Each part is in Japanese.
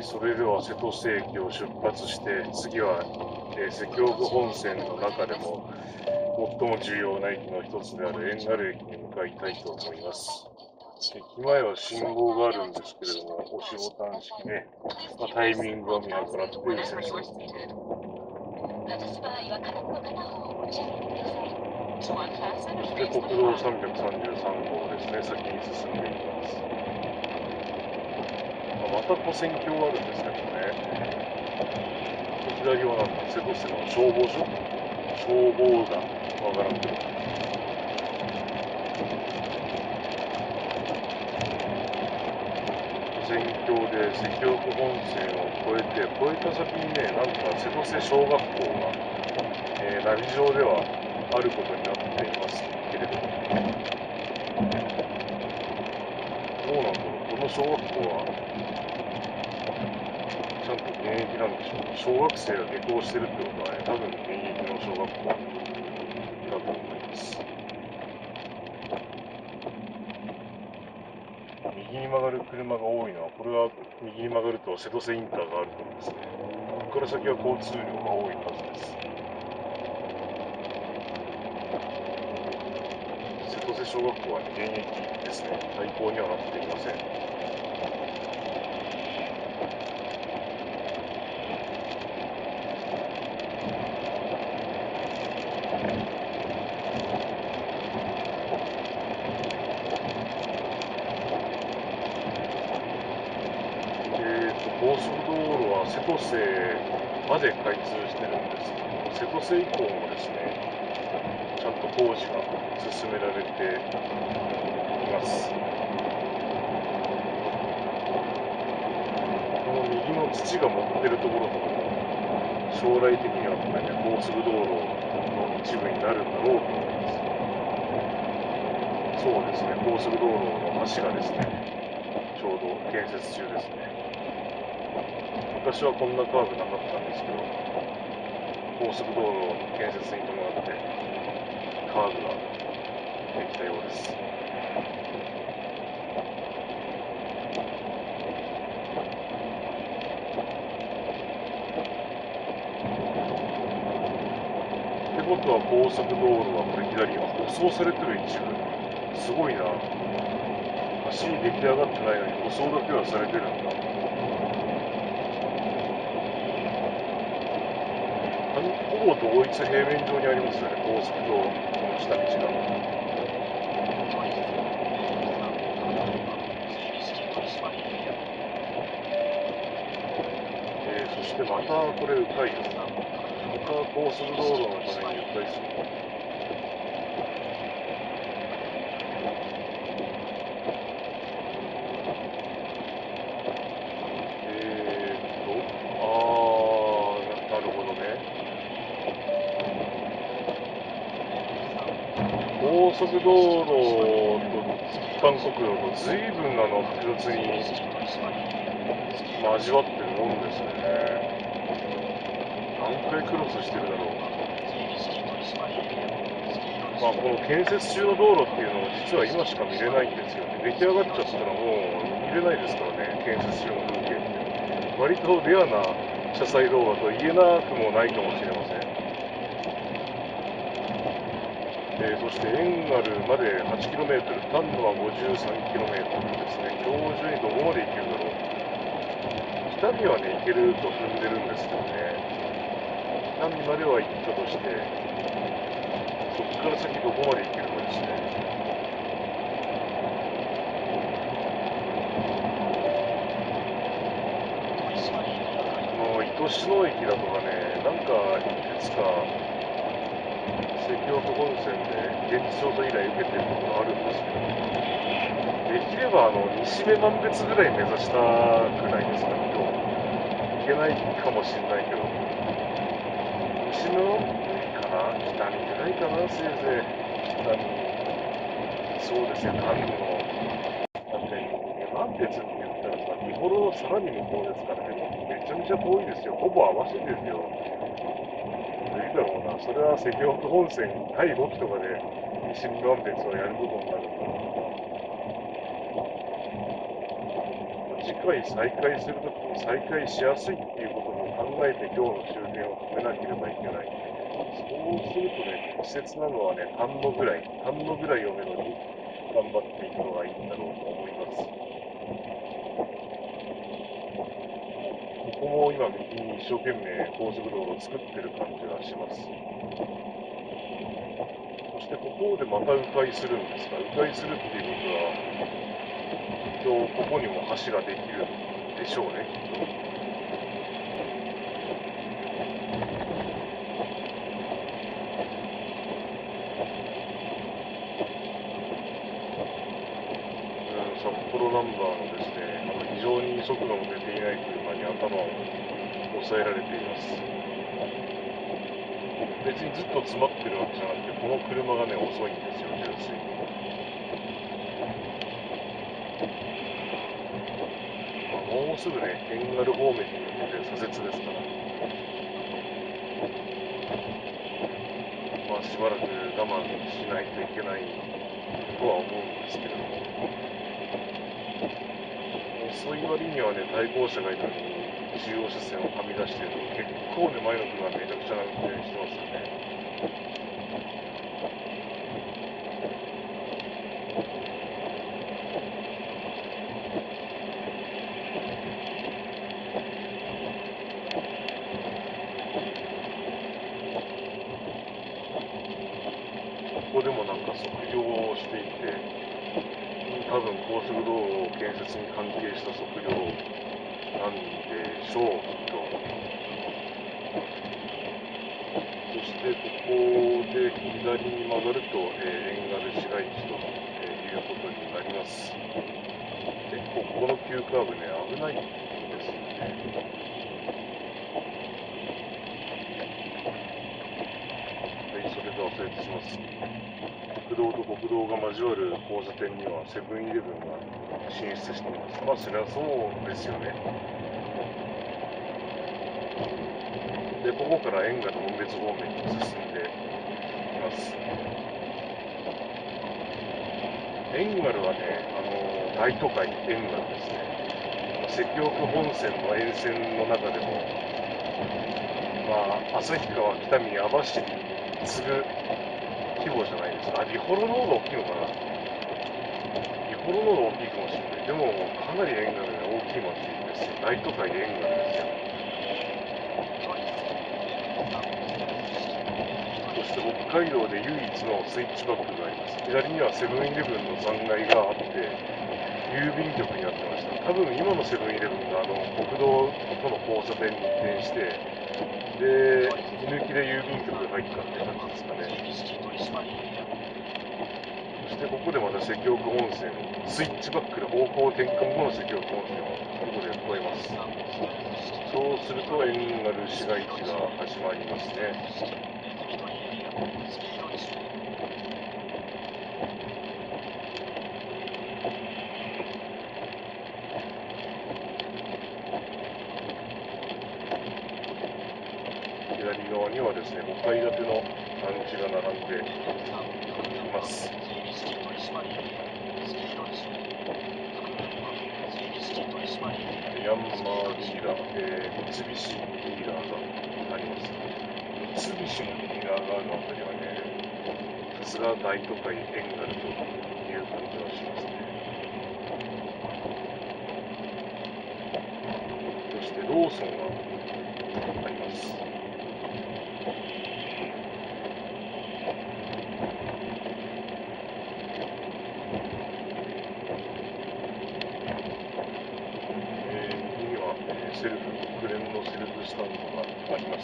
それでは瀬戸市駅を出発して、次は、関北本線の中でも最も重要な駅の一つである遠軽駅に向かいたいと思います。駅前は信号があるんですけれども、押しボタン式で、タイミングを見計らって右折。そして国道333号ですね、先に進んでいきます。また跨線橋があるんですけどね。左はなんか瀬戸市の消防署、消防団わからんけど。跨線橋で関北本線を越えた先にね、なんか瀬戸瀬小学校が、ナビ上ではあることになっていますけれども、どうなんだろう、この小学校はちゃんと現役なんでしょうか。小学生が下校してるってことはね、多分現役の小学校だと思います。右に曲がる車が多いのは、これは右に曲がると瀬戸瀬インターがあるからですね。ここから先は交通量が多いはずです。瀬戸瀬小学校は、ね、現役ですね。廃校にはなっていません。高速道路は瀬戸瀬まで開通してるんですけども、瀬戸瀬以降もですね、ちゃんと工事が進められています。この右の土が持ってるところとかも、将来的にはこれね、高速道路の一部になるんだろうと思います。そうですね、高速道路の橋がですね、ちょうど建設中ですね。昔はこんなカーブなかったんですけど、高速道路建設に伴ってカーブができたようです。ってことは高速道路はこれ左、舗装されてる一部。すごいな。橋出来上がってないのに舗装だけはされてるんだ。ほぼ同一平面上にありますよね、高速とこの下道が。そしてまたこれ迂回です。また高速道路のために迂回する。なるほどね。高速道路と一般国道と随分複雑に交わってるもんですね。何回クロスしてるだろう。この建設中の道路っていうのは実は今しか見れないんですよね。出来上がっちゃったらもう見れないですからね、建設中の風景って。割とレアな車載動画と言えなくもないかもしれません。そして遠軽まで 8km、丹野は 53km ですね。今日中にどこまで行けるだろう。北見はね、行けると踏んでるんですけどね。北見までは行ったとして、そこから先どこまで行けるかですね。糸篠駅だとかね、なんかいくつか関北本線で現地調査依頼受けてるところあるんですけど、できれば西目満別ぐらい目指したくないですか、今日。いけないかもしれないけど、西目満別かな、北見ぐらいかな、せいぜい。北見、そうですね、丹野。だって、満別って言ったらさ、見頃のさらに向こうですからね、めちゃめちゃ遠いですよ。ほぼ合わせてですよ。無理だろうな。それは関北本線第5期とかで西日本別をやることになるんだ。次回再開するときに再開しやすいっていうことも考えて今日の終電を止めなければいけない。そうするとね、適切なのはね、丹野ぐらいをめどに頑張っていくのがいいんだろうと思います。ここも今右に一生懸命高速道路を作ってる感じがします。そしてここでまた迂回するんですが、迂回するっていうことは、きっとここにも橋ができるでしょうね、きっと。札幌ナンバーのですね、非常に速度の出ていない車に頭を押さえられています。別にずっと詰まってるわけじゃなくて、この車がね、遅いんですよ、純粋に。もうすぐね、遠軽方面に向けて左折ですから、しばらく我慢しないといけないとは思うんですけれども、遅い割にはね、対向車がいるのに、中央車線をはみ出していると、結構ね、前の車めちゃくちゃな運転してますよね。ここでもなんか測量をしていて、多分高速道路建設に関係した測量なんでしょう、きっと。そしてここで左に曲がると、遠軽市街地と、いうことになります。結構ここの急カーブね、危ないんですよね。はい、それでは左折します。国道と国道が交わる交差点にはセブンイレブンが進出しています。そりゃそうですよね。で、ここから遠軽紋別方面に進んでいます。遠軽はね、大都会遠軽ですね。石岡本線の沿線の中でも、旭川、北見、網走に次ぐ規模じゃないですか。リホロの方が大きいのかな。リホロの方が大きいかもしれない。でも、かなり遠軽で大きい町ですよ。大都会遠軽ですよ。そして北海道で唯一のスイッチバックがあります。左にはセブンイレブンの残骸があって、郵便局になってました。多分今のセブンイレブンが国道との交差点に移転して、で、居抜きで郵便局が入ったって感じですかね。そしてここでまた石岡温泉、スイッチバックで方向転換後の石岡温泉をここで越えます。そうすると遠軽市街地が始まりますね。左側にはですね、5階建ての団地が並んでいます。ミャンマーディーラー、三菱ディーラーがあります。三菱のディーラーがあるあたりはね、さすが大都会エンガルという感じがしますね。そしてローソンがあります。右には、セルフ、国連のセルフスタンドがあります。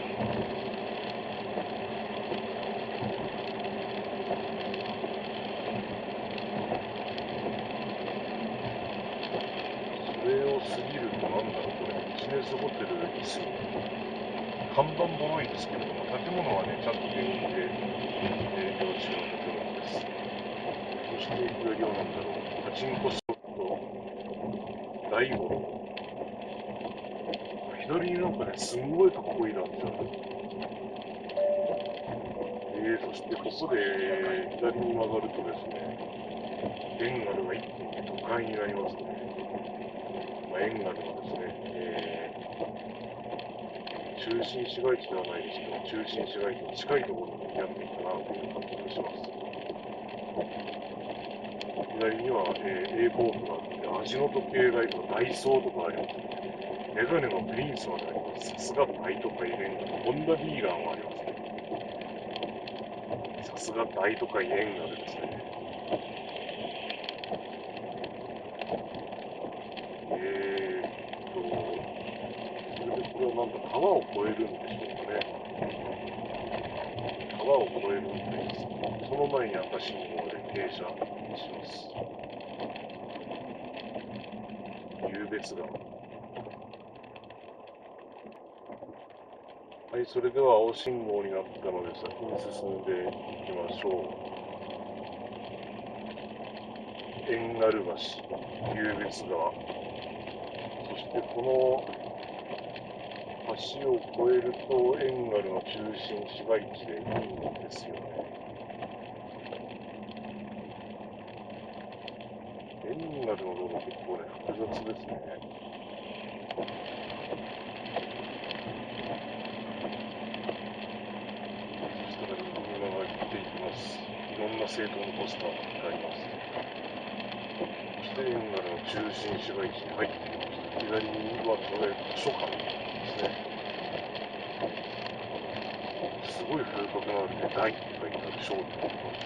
それを過ぎるとなんだろう、これビジネスホテルいすみ。看板も多いですけれども、建物はね、ちゃんと現役で営業中の建物です。そして左はなんだろう、パチンコスロット、大五郎。左になんかね、すんごいかっこいい団地ある。そしてここで左に曲がるとですね、ベンガルが一気に都会になりますね。ベンガルはですね、 中心市街地ではないですけど、中心市街地に近いところにやっていたなという感じがします。左には、A ポートがあって、味の時計台とかダイソーとかありますね。メガネのプリンスまであります。さすが大都会沿岸。ホンダディーラーもありますね。さすが大都会沿岸ですね。それでこれはなんか川を越えるんでしょうかね。川を越えるみたいです。その前に赤信号で停車します。湧別川。はい、それでは青信号になったので先に進んでいきましょう。遠軽橋、湧別川。そしてこの橋を越えると遠軽の中心市街地でいいんですよね。遠軽の道路結構ね、複雑ですね。そしたら右に曲がっていきます。いろんな政党のポスターがあります。そして遠軽の中心市街地に入ってきました。左はこれ図書館ですね。すごい風格のあるね、大って書いてある商店があります。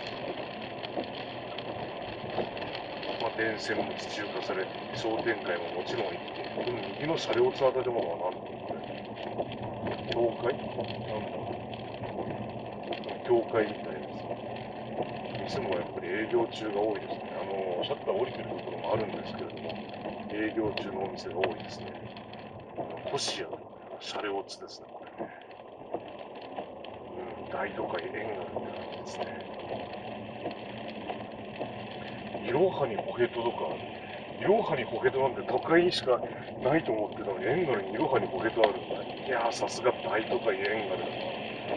電線も地中化されていて、商店街ももちろん生きている。この右の車両ツアー建物は何ていうのこれ、教会なんだろう。教会みたいです。店もやっぱり営業中が多いですね。シャッター降りてるところもあるんですけれども、営業中のお店が多いですね。コシア、車両ツですね、これね。大都会沿岸って感じですね。いろはにホヘトとか、いろはにホヘトなんて都会にしかないと思ってたのに、遠軽にいろはにホヘトあるんだ。いやー、さすが大都会遠軽だな。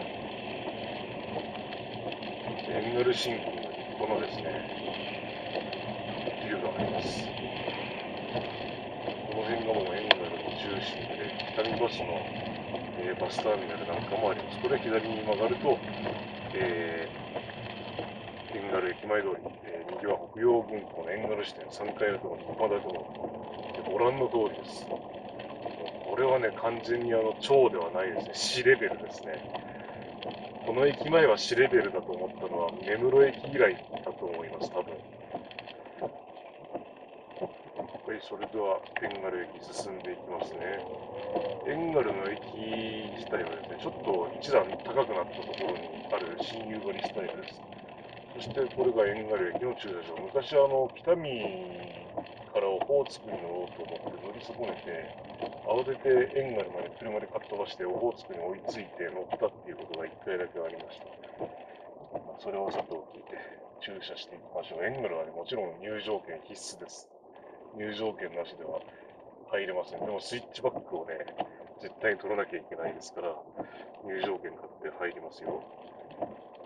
遠軽新規の立派なですね、ビルがあります。この辺がもう遠軽の中心で、北見バスの、バスターミナルなんかもあります。これ左に曲がると、え遠軽駅前通り、右は北洋銀行の遠軽支店3階のところに立派建物。ご覧の通りです。これはね、完全に町ではないですね。市レベルですね。この駅前は市レベルだと思ったのは、根室駅以来だと思います、多分。はい、それでは、遠軽駅進んでいきますね。遠軽の駅自体はですね、ちょっと一段高くなったところにある新夕張スタイルです。そしてこれが遠軽駅の駐車場。昔北見からオホーツクに乗ろうと思って乗り損ねて、慌てて遠軽まで車でかっ飛ばしてオホーツクに追いついて乗ったっていうことが1回だけありました。それをさておき、駐車していきましょう。遠軽はね、もちろん入場券必須です。入場券なしでは入れません。でもスイッチバックをね、絶対に取らなきゃいけないですから、入場券買って入りますよ。